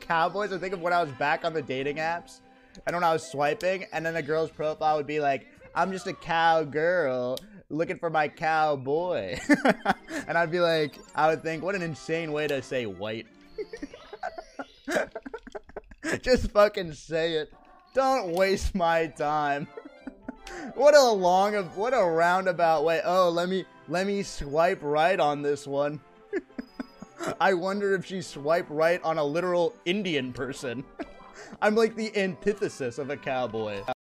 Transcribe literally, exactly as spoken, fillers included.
cowboys, I think of when I was back on the dating apps and when I was swiping, and then the girl's profile would be like, I'm just a cowgirl looking for my cowboy. And I'd be like, I would think, what an insane way to say white. Just fucking say it. Don't waste my time. What a long, what a roundabout way. Oh, let me, let me swipe right on this one. I wonder if she swiped right on a literal Indian person. I'm like the antithesis of a cowboy.